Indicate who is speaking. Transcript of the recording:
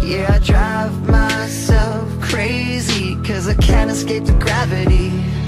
Speaker 1: Yeah, I drive myself crazy, 'cause I can't escape the gravity.